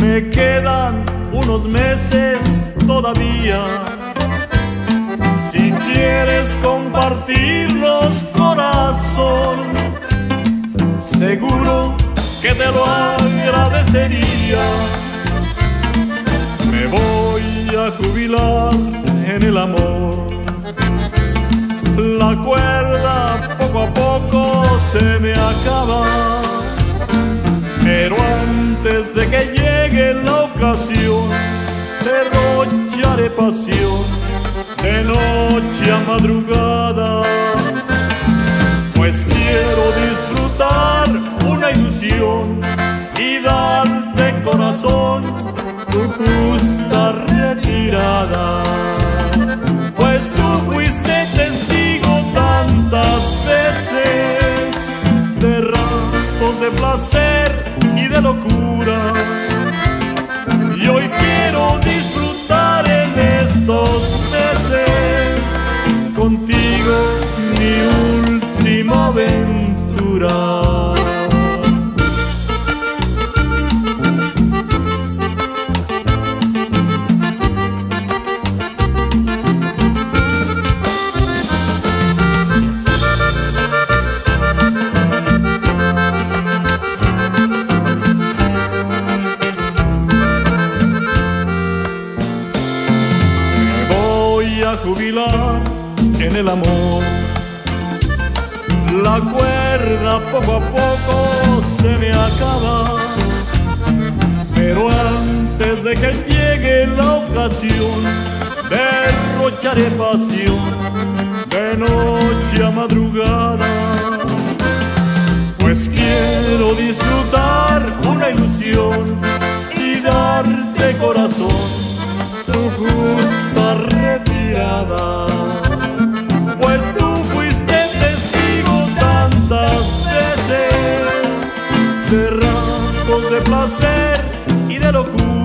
Me quedan unos meses todavía. Si quieres compartirlos, corazón, seguro que te lo agradecería. Me voy a jubilar en el amor. La cuerda poco a poco se me acaba, pero antes de que llegue la ocasión, derrocharé pasión de noche a madrugada. Pues quiero disfrutar una ilusión y darte, corazón, tu justa retirada. Pues tú fuiste testigo tantas veces de ratos de placer y de locura, y hoy quiero disfrutar en estos meses contigo mi última aventura. A jubilar en el amor. La cuerda poco a poco se me acaba, pero antes de que llegue la ocasión, derrocharé pasión de noche a madrugada. Pues quiero disfrutar una ilusión y darte, corazón, tu justa retirada. Pues tú fuiste testigo tantas veces de ratos de placer y de locura,